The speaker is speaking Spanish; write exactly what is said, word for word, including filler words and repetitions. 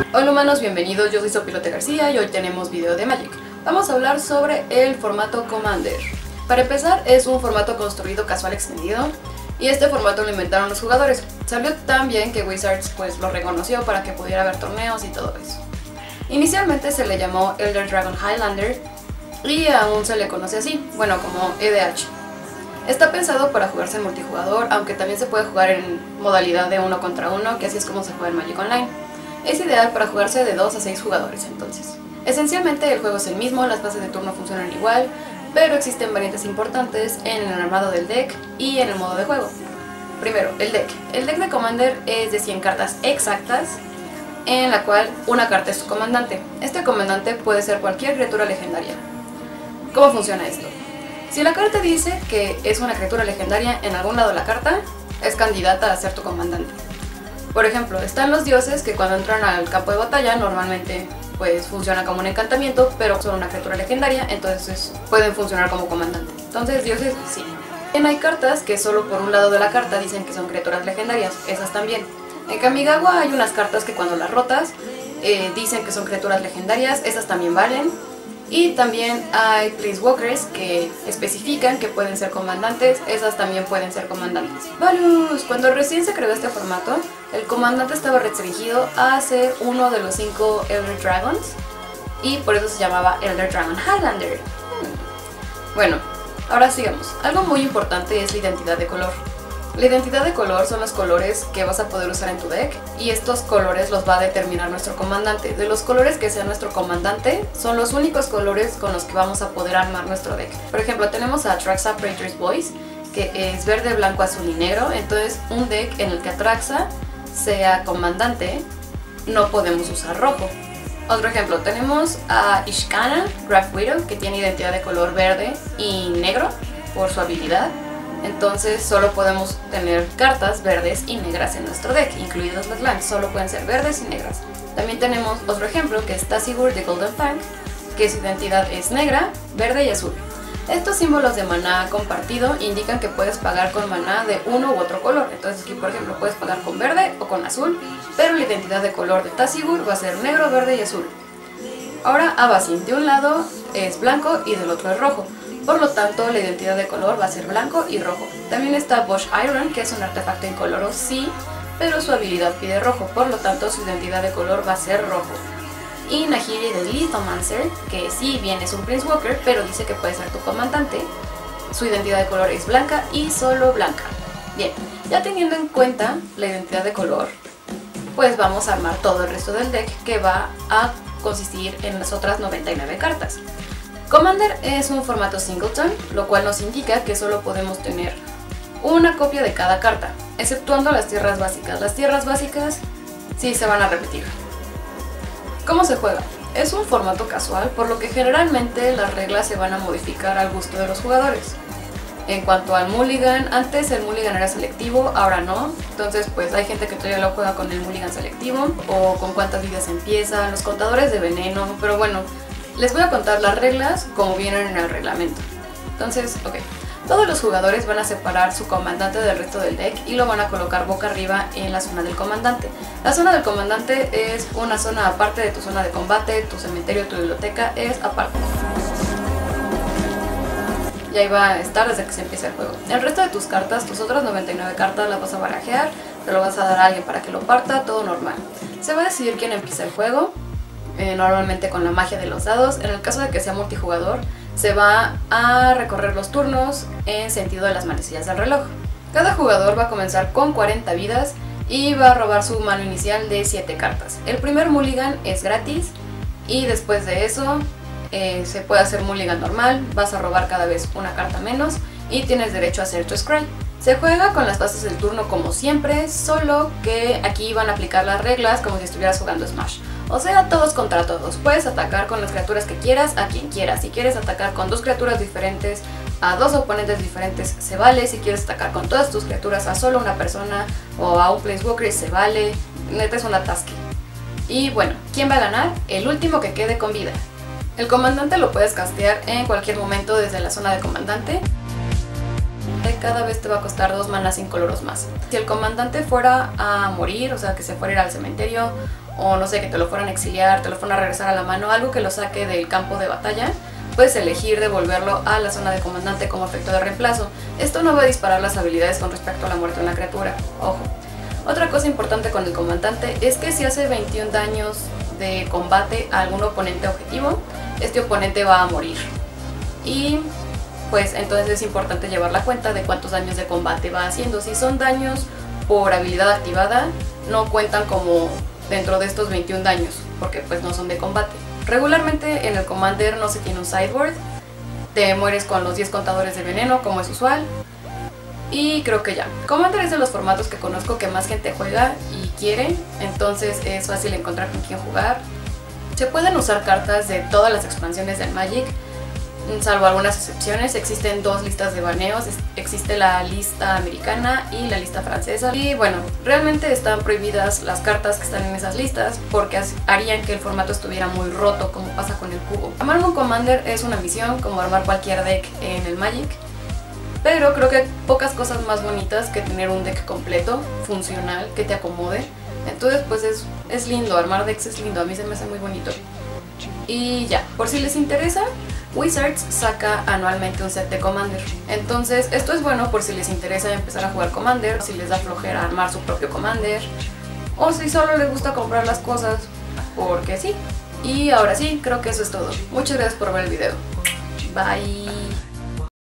Hola humanos, bienvenidos, yo soy Sopilote García y hoy tenemos video de Magic. Vamos a hablar sobre el formato Commander. Para empezar, es un formato construido casual extendido y este formato lo inventaron los jugadores. Salió tan bien que Wizards pues lo reconoció para que pudiera haber torneos y todo eso. Inicialmente se le llamó Elder Dragon Highlander y aún se le conoce así, bueno, como E D H. Está pensado para jugarse en multijugador, aunque también se puede jugar en modalidad de uno contra uno, que así es como se juega en Magic Online. Es ideal para jugarse de dos a seis jugadores entonces. Esencialmente el juego es el mismo, las fases de turno funcionan igual, pero existen variantes importantes en el armado del deck y en el modo de juego. Primero, el deck. El deck de Commander es de cien cartas exactas, en la cual una carta es tu comandante. Este comandante puede ser cualquier criatura legendaria. ¿Cómo funciona esto? Si la carta dice que es una criatura legendaria en algún lado de la carta, es candidata a ser tu comandante. Por ejemplo, están los dioses que cuando entran al campo de batalla normalmente pues funciona como un encantamiento, pero son una criatura legendaria, entonces pueden funcionar como comandante. Entonces dioses sí. También hay cartas que solo por un lado de la carta dicen que son criaturas legendarias, esas también. En Kamigawa hay unas cartas que cuando las rotas eh, dicen que son criaturas legendarias, esas también valen. Y también hay Planeswalkers que especifican que pueden ser comandantes, esas también pueden ser comandantes. ¡Varus! Cuando recién se creó este formato, el comandante estaba restringido a ser uno de los cinco Elder Dragons y por eso se llamaba Elder Dragon Highlander. Hmm. Bueno, ahora sigamos. Algo muy importante es la identidad de color. La identidad de color son los colores que vas a poder usar en tu deck y estos colores los va a determinar nuestro comandante. De los colores que sea nuestro comandante son los únicos colores con los que vamos a poder armar nuestro deck. Por ejemplo, tenemos a Atraxa Praetor's Voice, que es verde, blanco, azul y negro. Entonces un deck en el que Atraxa sea comandante no podemos usar rojo. Otro ejemplo, tenemos a Ishkana Graf Widow, que tiene identidad de color verde y negro por su habilidad. Entonces solo podemos tener cartas verdes y negras en nuestro deck, incluidos las lands, solo pueden ser verdes y negras. También tenemos otro ejemplo que es Tasigur the Golden Fang, que su identidad es negra, verde y azul. Estos símbolos de maná compartido indican que puedes pagar con maná de uno u otro color. Entonces aquí por ejemplo puedes pagar con verde o con azul, pero la identidad de color de Tasigur va a ser negro, verde y azul. Ahora Abacin, de un lado es blanco y del otro es rojo. Por lo tanto, la identidad de color va a ser blanco y rojo. También está Bosch Iron, que es un artefacto incoloro, sí, pero su habilidad pide rojo, por lo tanto su identidad de color va a ser rojo. Y Nahiri de Lithomancer, que sí bien es un Planeswalker, pero dice que puede ser tu comandante. Su identidad de color es blanca y solo blanca. Bien, ya teniendo en cuenta la identidad de color, pues vamos a armar todo el resto del deck, que va a consistir en las otras noventa y nueve cartas. Commander es un formato singleton, lo cual nos indica que solo podemos tener una copia de cada carta, exceptuando las tierras básicas. Las tierras básicas sí se van a repetir. ¿Cómo se juega? Es un formato casual, por lo que generalmente las reglas se van a modificar al gusto de los jugadores. En cuanto al mulligan, antes el mulligan era selectivo, ahora no. Entonces pues hay gente que todavía lo juega con el mulligan selectivo o con cuántas vidas empiezan, los contadores de veneno, pero bueno, les voy a contar las reglas como vienen en el reglamento. Entonces, ok, todos los jugadores van a separar su comandante del resto del deck y lo van a colocar boca arriba en la zona del comandante. La zona del comandante es una zona aparte de tu zona de combate, tu cementerio, tu biblioteca es aparte. Y ahí va a estar desde que se empiece el juego. El resto de tus cartas, tus otras noventa y nueve cartas las vas a barajear, te lo vas a dar a alguien para que lo parta, todo normal. Se va a decidir quién empieza el juego. Eh, normalmente con la magia de los dados. En el caso de que sea multijugador, se va a recorrer los turnos en sentido de las manecillas del reloj. Cada jugador va a comenzar con cuarenta vidas y va a robar su mano inicial de siete cartas. El primer mulligan es gratis y después de eso eh, se puede hacer mulligan normal, vas a robar cada vez una carta menos y tienes derecho a hacer tu scry. Se juega con las fases del turno como siempre, solo que aquí van a aplicar las reglas como si estuvieras jugando Smash. O sea, todos contra todos. Puedes atacar con las criaturas que quieras, a quien quieras. Si quieres atacar con dos criaturas diferentes, a dos oponentes diferentes, se vale. Si quieres atacar con todas tus criaturas, a solo una persona o a un Planeswalker, se vale. Neta es un atasque. Y bueno, ¿quién va a ganar? El último que quede con vida. El comandante lo puedes castear en cualquier momento desde la zona de comandante. cada vez te va a costar dos manas incoloros más. Si el comandante fuera a morir, o sea que se fuera a ir al cementerio, o no sé, que te lo fueran a exiliar, te lo fueran a regresar a la mano, algo que lo saque del campo de batalla, puedes elegir devolverlo a la zona de comandante como efecto de reemplazo. Esto no va a disparar las habilidades con respecto a la muerte de una criatura, ojo. Otra cosa importante con el comandante es que si hace veintiún daños de combate a algún oponente objetivo, este oponente va a morir. Y pues entonces es importante llevar la cuenta de cuántos daños de combate va haciendo. Si son daños por habilidad activada, no cuentan como dentro de estos veintiún daños, porque pues no son de combate. Regularmente en el Commander no se tiene un sideboard, te mueres con los diez contadores de veneno como es usual, y creo que ya. Commander es de los formatos que conozco que más gente juega y quiere, entonces es fácil encontrar con quién jugar. Se pueden usar cartas de todas las expansiones del Magic, salvo algunas excepciones. Existen dos listas de baneos, existe la lista americana y la lista francesa. Y bueno, realmente están prohibidas las cartas que están en esas listas porque harían que el formato estuviera muy roto, como pasa con el cubo. Armar un Commander es una misión, como armar cualquier deck en el Magic, pero creo que hay pocas cosas más bonitas que tener un deck completo, funcional, que te acomode. Entonces pues es, es lindo, armar decks es lindo, a mí se me hace muy bonito. Y ya, por si les interesa, Wizards saca anualmente un set de Commander. Entonces esto es bueno por si les interesa empezar a jugar Commander, si les da flojera armar su propio Commander, o si solo les gusta comprar las cosas porque sí. Y ahora sí, creo que eso es todo. Muchas gracias por ver el video. Bye.